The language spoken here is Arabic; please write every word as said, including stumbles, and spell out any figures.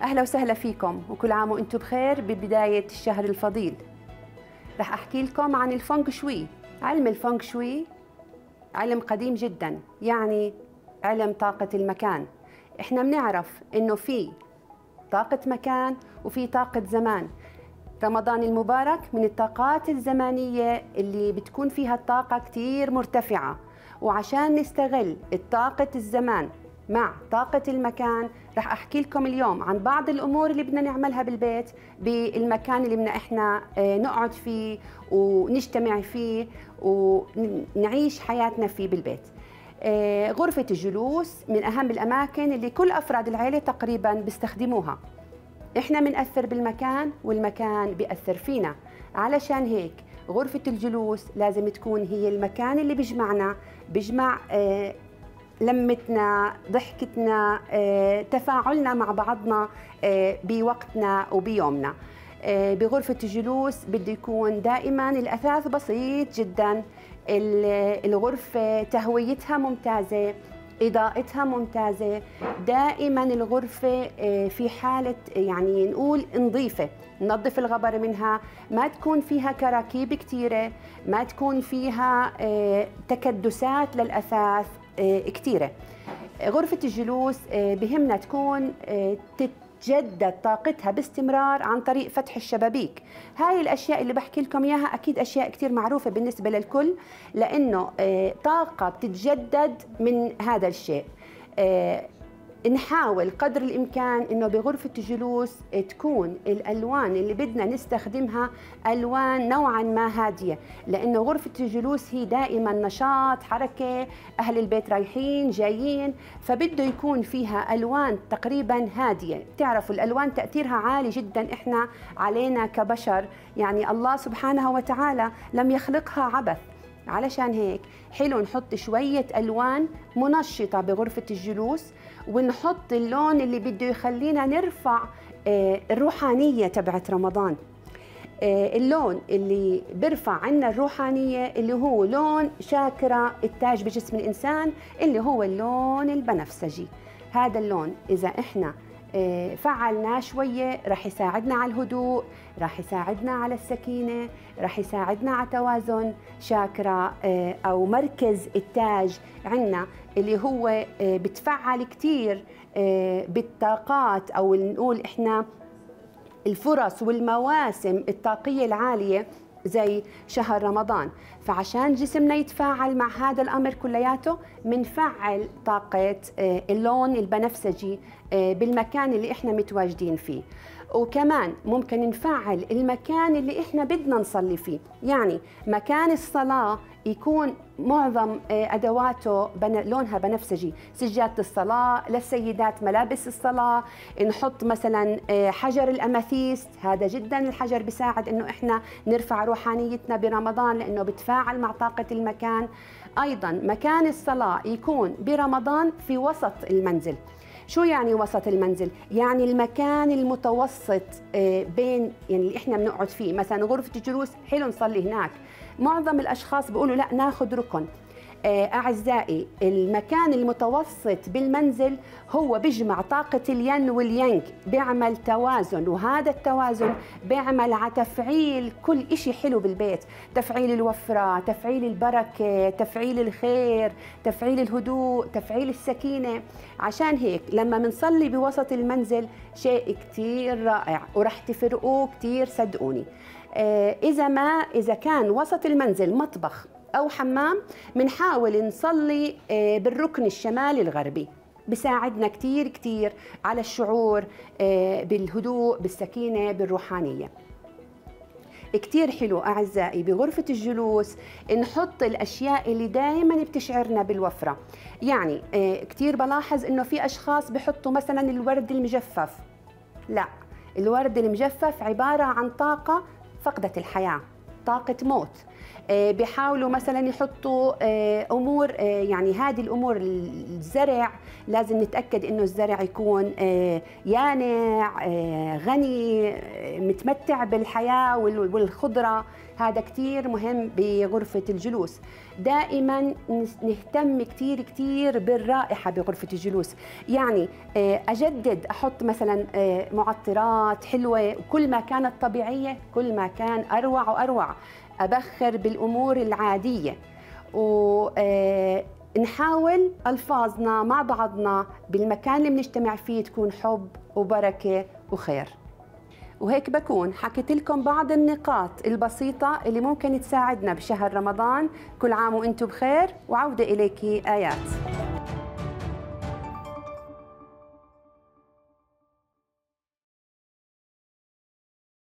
أهلا وسهلا فيكم وكل عام وأنتم بخير ببداية الشهر الفضيل. رح أحكي لكم عن الفونغ شوي. علم الفونغ شوي علم قديم جدا، يعني علم طاقة المكان. إحنا بنعرف إنه في طاقة مكان وفي طاقة زمان. رمضان المبارك من الطاقات الزمانية اللي بتكون فيها الطاقة كتير مرتفعة، وعشان نستغل الطاقة الزمان مع طاقة المكان رح أحكي لكم اليوم عن بعض الأمور اللي بدنا نعملها بالبيت بالمكان اللي بدنا إحنا نقعد فيه ونجتمع فيه ونعيش حياتنا فيه بالبيت. غرفة الجلوس من أهم الأماكن اللي كل أفراد العائلة تقريباً بيستخدموها. إحنا بنأثر بالمكان والمكان بيأثر فينا، علشان هيك غرفة الجلوس لازم تكون هي المكان اللي بيجمعنا، بيجمع آه لمتنا، ضحكتنا، آه تفاعلنا مع بعضنا آه بوقتنا وبيومنا. آه بغرفة الجلوس بده يكون دائما الأثاث بسيط جدا، الغرفة تهويتها ممتازة، إضاءتها ممتازة، دائما الغرفة في حالة يعني نقول نظيفة، ننظف الغبر منها، ما تكون فيها كراكيب كثيرة، ما تكون فيها تكدسات للأثاث كثيرة. غرفة الجلوس بهمنا تكون تتجدد طاقتها باستمرار عن طريق فتح الشبابيك. هاي الأشياء اللي بحكي لكم إياها أكيد أشياء كتير معروفة بالنسبة للكل، لأنه طاقة بتتجدد من هذا الشيء. نحاول قدر الإمكان إنه بغرفة الجلوس تكون الألوان اللي بدنا نستخدمها ألوان نوعاً ما هادية، لأنه غرفة الجلوس هي دائماً نشاط، حركة، أهل البيت رايحين جايين، فبده يكون فيها ألوان تقريباً هادية. تعرفوا الألوان تأثيرها عالي جداً إحنا علينا كبشر، يعني الله سبحانه وتعالى لم يخلقها عبث. علشان هيك حلو نحط شوية ألوان منشطة بغرفة الجلوس، ونحط اللون اللي بده يخلينا نرفع الروحانية تبعت رمضان. اللون اللي بيرفع عنا الروحانية اللي هو لون شاكرا التاج بجسم الإنسان، اللي هو اللون البنفسجي. هذا اللون إذا إحنا فعلناه شوية رح يساعدنا على الهدوء، رح يساعدنا على السكينة، رح يساعدنا على توازن شاكرا أو مركز التاج عنا، اللي هو بتفعل كتير بالطاقات أو نقول إحنا الفرص والمواسم الطاقية العالية زي شهر رمضان. فعشان جسمنا يتفاعل مع هذا الأمر كلياته منفعل طاقة اللون البنفسجي بالمكان اللي إحنا متواجدين فيه. وكمان ممكن نفعل المكان اللي إحنا بدنا نصلي فيه، يعني مكان الصلاة يكون معظم أدواته بن... لونها بنفسجي، سجادة الصلاة للسيدات، ملابس الصلاة، نحط مثلا حجر الأماثيست. هذا جدا الحجر بيساعد إنه إحنا نرفع روحانيتنا برمضان لأنه بتفاعل مع طاقة المكان. أيضا مكان الصلاة يكون برمضان في وسط المنزل. شو يعني وسط المنزل؟ يعني المكان المتوسط بين يعني اللي احنا بنقعد فيه، مثلا غرفة الجلوس حلو نصلي هناك. معظم الاشخاص بيقولوا لا ناخذ ركن. أعزائي المكان المتوسط بالمنزل هو بيجمع طاقة الين واليانج، بيعمل توازن، وهذا التوازن بيعمل على تفعيل كل إشي حلو بالبيت، تفعيل الوفرة، تفعيل البركة، تفعيل الخير، تفعيل الهدوء، تفعيل السكينة. عشان هيك لما منصلي بوسط المنزل شيء كتير رائع ورح تفرقوه كتير صدقوني. إذا ما إذا كان وسط المنزل مطبخ أو حمام منحاول نصلي بالركن الشمالي الغربي، بساعدنا كتير كتير على الشعور بالهدوء، بالسكينة، بالروحانية. كتير حلو أعزائي بغرفة الجلوس نحط الأشياء اللي دائما بتشعرنا بالوفرة. يعني كتير بلاحظ إنه في أشخاص بحطوا مثلا الورد المجفف. لا، الورد المجفف عبارة عن طاقة فقدت الحياة، طاقة موت. بيحاولوا مثلا يحطوا امور، يعني هذه الامور الزرع لازم نتاكد انه الزرع يكون يانع غني متمتع بالحياه والخضره. هذا كتير مهم بغرفة الجلوس. دائما نهتم كتير كتير بالرائحة بغرفة الجلوس، يعني أجدد أحط مثلا معطرات حلوة، كل ما كانت طبيعية كل ما كان أروع وأروع. أبخر بالأمور العادية، ونحاول ألفاظنا مع بعضنا بالمكان اللي بنجتمع فيه تكون حب وبركة وخير. وهيك بكون حكيت لكم بعض النقاط البسيطة اللي ممكن تساعدنا بشهر رمضان. كل عام وانتم بخير، وعودة إليك آيات.